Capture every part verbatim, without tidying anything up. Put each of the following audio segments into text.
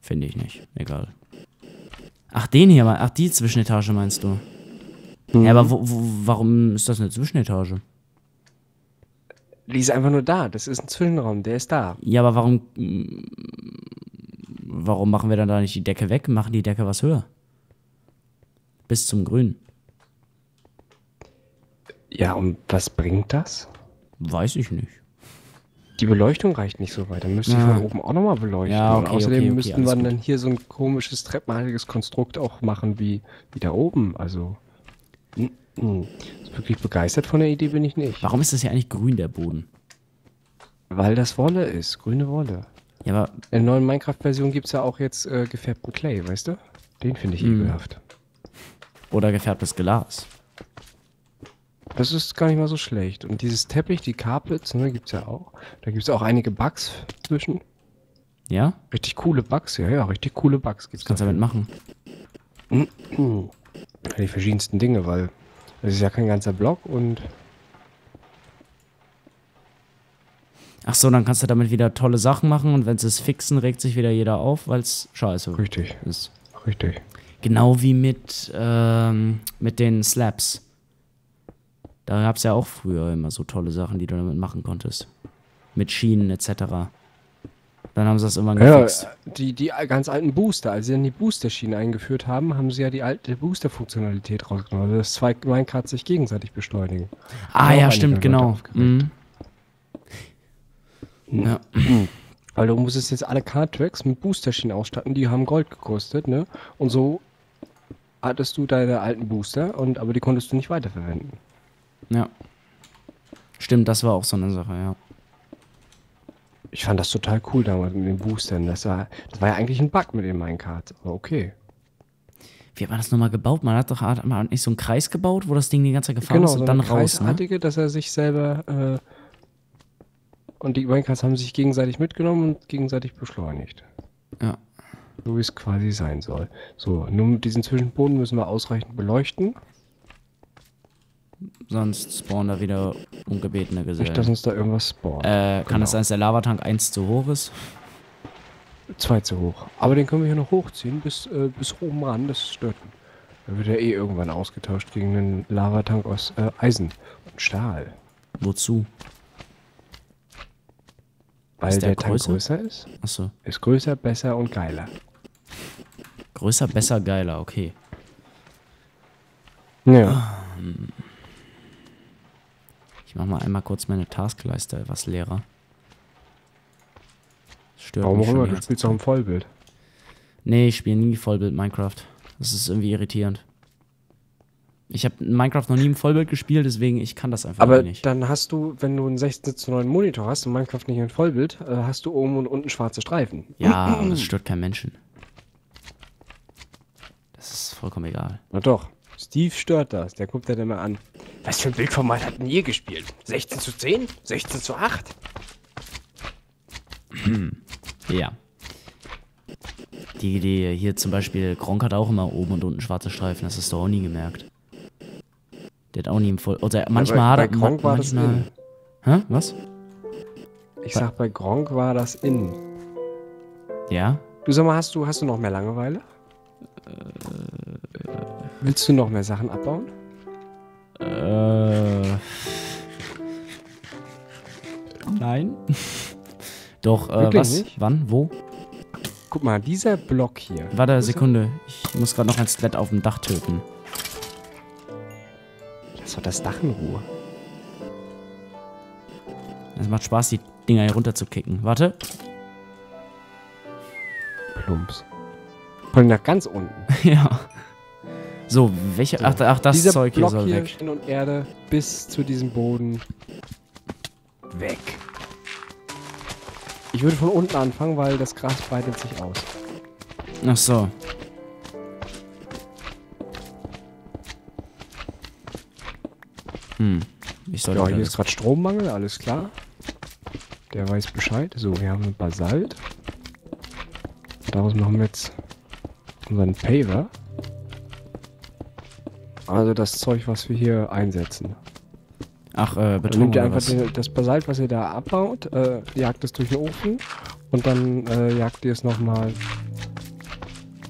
Finde ich nicht. Egal. Ach, den hier, ach, die Zwischenetage meinst du? Mhm. Ja, aber wo, wo, warum ist das eine Zwischenetage? Die ist einfach nur da. Das ist ein Zwischenraum. Der ist da. Ja, aber warum. Warum machen wir dann da nicht die Decke weg? Machen die Decke was höher? Bis zum Grün. Ja, und was bringt das? Weiß ich nicht. Die Beleuchtung reicht nicht so weit. Dann müsste ich Ja. von oben auch nochmal beleuchten. Ja, und okay, außerdem okay, okay, müssten alles wir gut. dann hier so ein komisches treppenartiges Konstrukt auch machen wie, wie da oben. Also. mm, mm. Wirklich begeistert von der Idee bin ich nicht. Warum ist das hier eigentlich grün, der Boden? Weil das Wolle ist. Grüne Wolle. Ja, aber. In der neuen Minecraft-Version gibt es ja auch jetzt äh, gefärbten Clay, weißt du? Den finde ich Mhm. ekelhaft. Oder gefärbtes Glas. Das ist gar nicht mal so schlecht. Und dieses Teppich, die Carpets, ne, gibt es ja auch. Da gibt es auch einige Bugs zwischen. Ja? Richtig coole Bugs, ja, ja, richtig coole Bugs Was gibt's kannst du damit machen? dafür. Die verschiedensten Dinge, weil das ist ja kein ganzer Block und Ach so, dann kannst du damit wieder tolle Sachen machen und wenn sie es fixen, regt sich wieder jeder auf, weil es scheiße richtig, ist. richtig. Genau wie mit, ähm, mit den Slabs. Da gab es ja auch früher immer so tolle Sachen, die du damit machen konntest. Mit Schienen et cetera. Dann haben sie das irgendwann Ja, gefixt. die, die ganz alten Booster, als sie dann die Booster-Schiene eingeführt haben, haben sie ja die alte Booster-Funktionalität rausgenommen. Also dass zwei Minecarts sich gegenseitig beschleunigen. Ah Haben auch ja, einige stimmt, Leute genau. aufgeregt. Mhm. Ja. Weil du musstest jetzt alle Card-Tracks mit Booster-Schienen ausstatten, die haben Gold gekostet, ne? Und so hattest du deine alten Booster, und aber die konntest du nicht weiterverwenden. Ja. Stimmt, das war auch so eine Sache, ja. Ich fand das total cool damals mit den Boostern. Das war, das war ja eigentlich ein Bug mit den Minecarts, aber okay. Wie hat man das nochmal gebaut? Man hat doch hat man nicht so einen Kreis gebaut, wo das Ding die ganze Zeit gefahren Genau, ist und so dann eine raus, ne? kreisartige, dass er sich selber äh, und die Minecarts haben sich gegenseitig mitgenommen und gegenseitig beschleunigt. Ja. So wie es quasi sein soll. So, nur mit diesen Zwischenboden müssen wir ausreichend beleuchten. Sonst spawnen da wieder ungebetene Nicht, dass Gesellen. uns da irgendwas spawnt. Äh, kann Genau. es sein, dass der Lavatank eins zu hoch ist? Zwei zu hoch. Aber den können wir hier noch hochziehen, bis, äh, bis oben ran, das stört ihn. Dann wird er eh irgendwann ausgetauscht gegen einen Lavatank aus äh, Eisen und Stahl. Wozu? Weil Ist der der, Tank größer? größer ist. Achso. Ist größer, besser und geiler. Größer, besser, geiler, okay. Ja. Ich mach mal einmal kurz meine Taskleiste etwas leerer. Das stört Warum mich auch schon immer, die du ganze spielst Zeit. auch im Vollbild. Nee, ich spiele nie Vollbild Minecraft. Das ist irgendwie irritierend. Ich habe Minecraft noch nie im Vollbild gespielt, deswegen ich kann das einfach Aber nicht. dann hast du, wenn du einen sechzehn zu neun Monitor hast und Minecraft nicht in Vollbild, äh, hast du oben und unten schwarze Streifen. Ja, aber das stört keinen Menschen. Das ist vollkommen egal. Na doch. Steve stört das. Der guckt das immer an. Was für ein Bildformat hat denn ihr gespielt? sechzehn zu zehn? sechzehn zu acht? Ja. Die Idee hier zum Beispiel, Gronk hat auch immer oben und unten schwarze Streifen, das hast du auch nie gemerkt. Der hat auch nie im Voll... Oder manchmal bei, hat bei er... Gronk ma- war das manchmal... in. Hä? Was? Ich sag, bei Gronk war das in. Ja? Du sag mal, hast du, hast du noch mehr Langeweile? Willst du noch mehr Sachen abbauen? Äh... Nein. Doch, äh, Wirklich was? nicht? Wann? Wo? Guck mal, dieser Block hier. Warte, Ist er? Sekunde. Ich muss gerade noch ein Skelett auf dem Dach töten. Lass doch das Dach in Ruhe. Es macht Spaß, die Dinger hier runter zu kicken. Warte. Plumps. Vor allem nach ganz unten. Ja. So, welche... Ach, ach, das Dieser Zeug hier Block soll hier, weg. Himmel und Erde, bis zu diesem Boden. Weg. Ich würde von unten anfangen, weil das Gras breitet sich aus. Ach so. Hm. Ich sollte Ja, wieder hier das- ist gerade Strommangel, alles klar. Der weiß Bescheid. So, wir haben Basalt. Daraus machen wir jetzt unseren Paver. Also das Zeug, was wir hier einsetzen. Ach, äh, Dann Beton nehmt ihr oder einfach was? den, das Basalt, was ihr da abbaut, äh, jagt es durch den Ofen und dann äh, jagt ihr es nochmal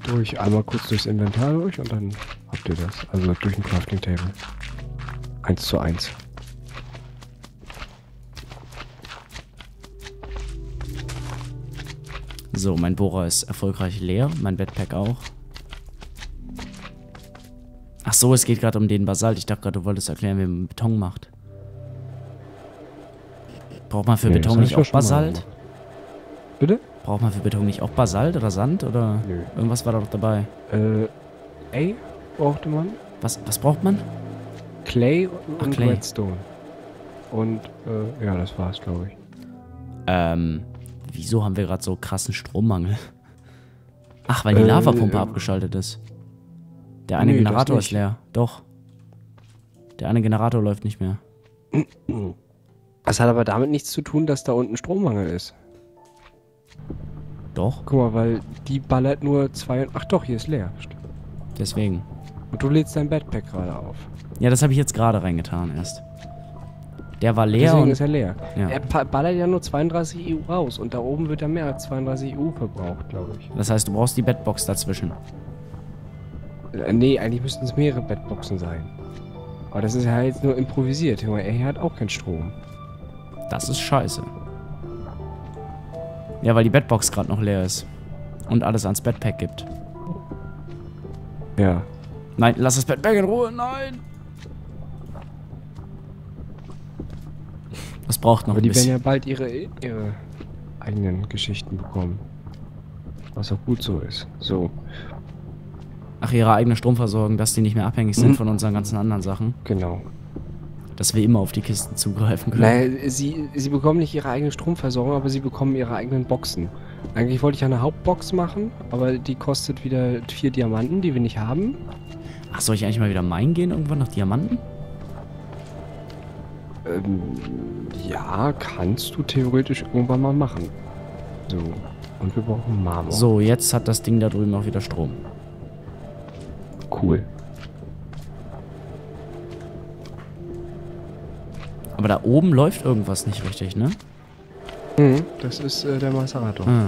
durch, einmal kurz durchs Inventar durch und dann habt ihr das. Also durch ein Crafting Table. Eins zu eins. So, mein Bohrer ist erfolgreich leer. Mein Backpack auch. Ach so, es geht gerade um den Basalt. Ich dachte gerade, du wolltest erklären, wie man Beton macht. Braucht man für Nee, Beton das hab nicht ich doch auch schon mal Basalt? gemacht. Bitte? Braucht man für Beton nicht auch Basalt oder Sand? Oder Nö. irgendwas war da doch dabei? Äh, Clay brauchte man. Was, was braucht man? Clay Ach, und Clay. Redstone. Und, äh, ja, das war's, glaube ich. Ähm, wieso haben wir gerade so krassen Strommangel? Ach, weil die Äh, Lavapumpe äh, abgeschaltet ist. Der eine nee, das Generator ist nicht. leer. Doch. Der eine Generator läuft nicht mehr. Das hat aber damit nichts zu tun, dass da unten Strommangel ist. Doch, Guck mal, weil die ballert nur zwei... Ach doch, hier ist leer. Stimmt. deswegen. Und du lädst dein Backpack gerade auf. Ja, das habe ich jetzt gerade reingetan erst. Der war leer Deswegen und... ist er leer. Ja. Er pa- ballert ja nur zweiunddreißig E U raus und da oben wird er mehr als zweiunddreißig E U verbraucht, glaube ich. Das heißt, du brauchst die Bedbox dazwischen. Äh, nee, eigentlich müssten es mehrere Bettboxen sein. Aber das ist ja jetzt nur improvisiert. Junge, er hat auch keinen Strom. Das ist scheiße. Ja, weil die Bedbox gerade noch leer ist. Und alles ans Bedpack gibt. Ja. Nein, lass das Bedpack in Ruhe, nein! Das braucht noch Aber ein die werden bisschen. ja bald ihre, ihre eigenen Geschichten bekommen. Was auch gut so ist. So, Ach, ihre eigene Stromversorgung, dass die nicht mehr abhängig sind Mhm. von unseren ganzen anderen Sachen. genau. Dass wir immer auf die Kisten zugreifen können. Naja, sie, sie bekommen nicht ihre eigene Stromversorgung, aber sie bekommen ihre eigenen Boxen. Eigentlich wollte ich eine Hauptbox machen, aber die kostet wieder vier Diamanten, die wir nicht haben. Ach, soll ich eigentlich mal wieder meinen gehen, irgendwann nach Diamanten? Ähm, ja, kannst du theoretisch irgendwann mal machen. So. Und wir brauchen Marmor. So, jetzt hat das Ding da drüben auch wieder Strom. Cool. Aber da oben läuft irgendwas nicht richtig, ne? Mhm, das ist äh, der Macerator. Ah.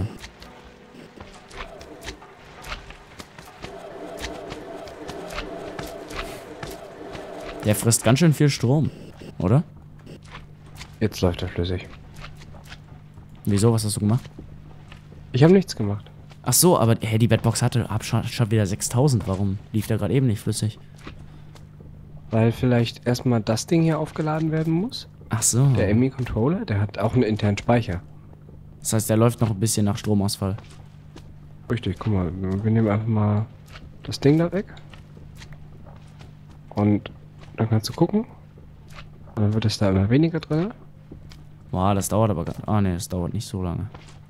Der frisst ganz schön viel Strom, oder? Jetzt läuft er flüssig. Wieso? Was hast du gemacht? Ich habe nichts gemacht. Ach so, aber hey, die Bedbox hatte hab schon, schon wieder sechstausend. Warum lief der gerade eben nicht flüssig? Weil vielleicht erstmal das Ding hier aufgeladen werden muss. Ach so. Der M I-Controller, der hat auch einen internen Speicher. Das heißt, der läuft noch ein bisschen nach Stromausfall. Richtig, guck mal, wir nehmen einfach mal das Ding da weg. Und dann kannst du gucken. Und dann wird es da immer weniger drin. Boah, das dauert aber gar Ah, ne, das dauert nicht so lange.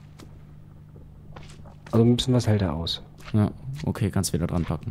Also ein bisschen was hält er aus. Ja, okay, kannst wieder dran packen.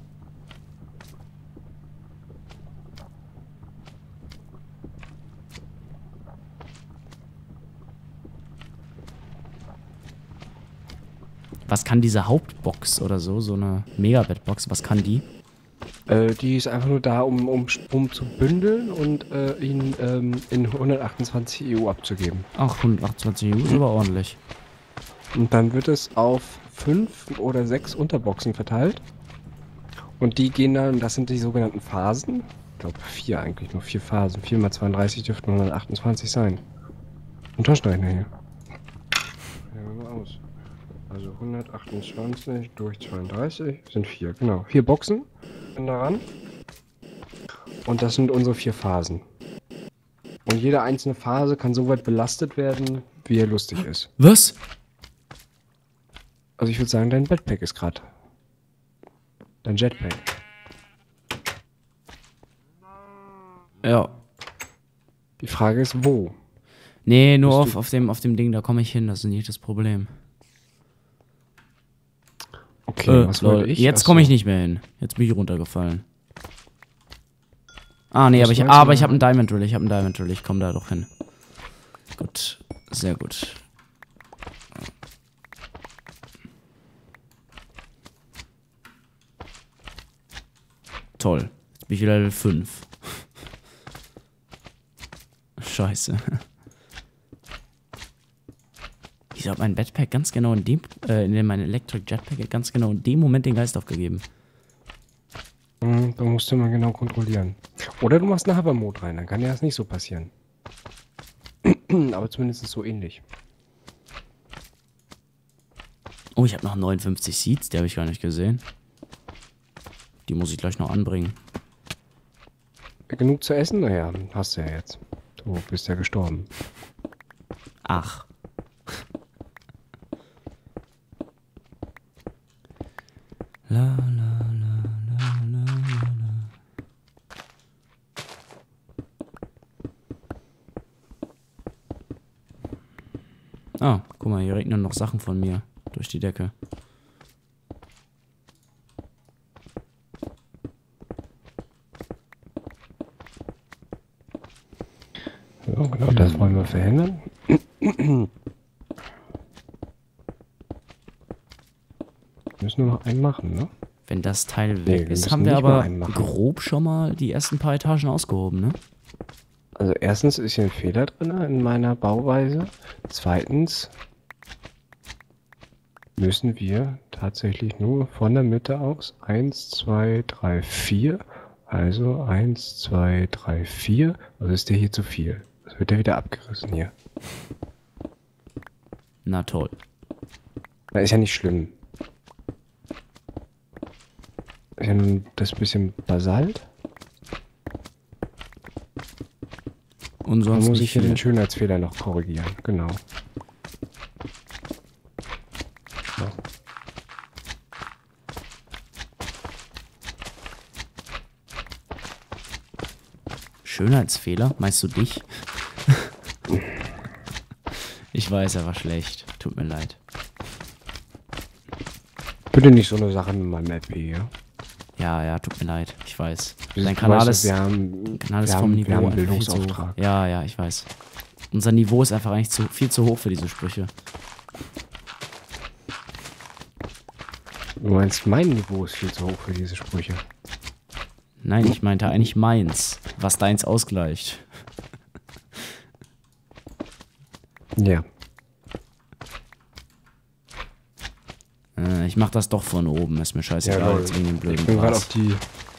Was kann diese Hauptbox oder so, so eine Megabed-Box, was kann die? Äh, die ist einfach nur da, um, um Strom zu bündeln und äh, ihn ähm, in hundertachtundzwanzig E U abzugeben. Ach, hundertachtundzwanzig E U ist aber ordentlich. Und dann wird es auf fünf oder sechs Unterboxen verteilt. Und die gehen dann, das sind die sogenannten Phasen. Ich glaube vier eigentlich, nur vier Phasen. vier mal zweiunddreißig dürften hundertachtundzwanzig sein. Und Taschenrechner hier. Ja, mal aus. Also hundertachtundzwanzig durch zweiunddreißig sind vier, genau. Vier Boxen sind daran. Und das sind unsere vier Phasen. Und jede einzelne Phase kann so weit belastet werden, wie er lustig ist. Was? Also ich würde sagen, dein Backpack ist gerade. Dein Jetpack. Ja. Die Frage ist, wo? Nee, nur Bist auf, du- auf, dem, auf dem Ding, da komme ich hin, das ist nicht das Problem. Okay, Äh, was lol, wollte ich? Jetzt Ach komme ich so. nicht mehr hin. Jetzt bin ich runtergefallen. Ah, nee, Was aber ich, wolltest ah, du aber ich habe machen? einen Diamond Drill, ich habe einen Diamond Drill, ich komme da doch hin. Gut, sehr gut. Toll. Jetzt bin ich wieder Level fünf. Scheiße. Wieso hat mein Backpack ganz genau in dem, äh, in dem, mein Electric Jetpack hat ganz genau in dem Moment den Geist aufgegeben? Hm, da musst du mal genau kontrollieren. Oder du machst einen Hover-Mode rein, dann kann ja das nicht so passieren. Aber zumindest so ähnlich. Oh, ich habe noch neunundfünfzig Seeds, die habe ich gar nicht gesehen. Die muss ich gleich noch anbringen. Genug zu essen? Naja, hast du ja jetzt. Du bist ja gestorben. Ach. La, la, la, la, la, la. Ah, guck mal, hier regnen noch Sachen von mir durch die Decke. Ja, genau, das wollen wir verhindern. Wir müssen nur noch einen machen, ne? Wenn das Teil weg Nee, wir ist, müssen haben wir nicht mal aber einen machen. grob schon mal die ersten paar Etagen ausgehoben, ne? Also erstens ist hier ein Fehler drin in meiner Bauweise. Zweitens müssen wir tatsächlich nur von der Mitte aus eins, zwei, drei, vier. Also eins, zwei, drei, vier. Also ist der hier zu viel. Das wird ja wieder abgerissen hier. Na toll. Das ist ja nicht schlimm. Ist ja nun das bisschen Basalt. Und Dann sonst muss nicht ich hier viel. den Schönheitsfehler noch korrigieren. Genau. So. Schönheitsfehler? Meinst du dich? Ich weiß, er war schlecht. Tut mir leid. Bitte nicht so eine Sache mit meinem R P, ja? Ja, ja, tut mir leid. Ich weiß. Du Dein Kanal weißt, ist, wir haben, Kanal ist wir vom haben, Niveau wir haben einen einfach viel zu hoch. Bildungsauftrag. Ja, ja, ich weiß. Unser Niveau ist einfach eigentlich zu, viel zu hoch für diese Sprüche. Du meinst, mein Niveau ist viel zu hoch für diese Sprüche. Nein, ich meinte eigentlich meins, was deins ausgleicht. Ja. Äh, ich mach das doch von oben, ist mir scheißegal, Ja, jetzt wegen dem blöden ich bin gerade Gras. auf die...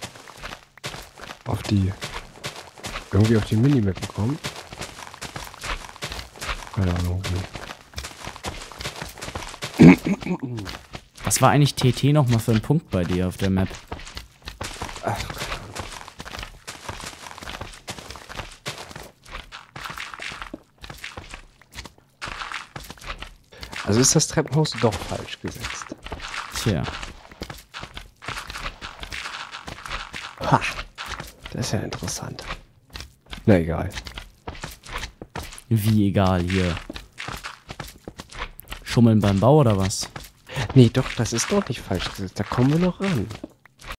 Auf die... Irgendwie auf die Minimap gekommen. Keine Ahnung. Was war eigentlich T T nochmal für ein Punkt bei dir auf der Map? Ach, keine Ahnung. Also ist das Treppenhaus doch falsch gesetzt. Tja, Ha! Das ist ja interessant. Na egal. wie egal hier. Schummeln beim Bau oder was? Nee, doch, das ist doch nicht falsch gesetzt. Da kommen wir noch ran.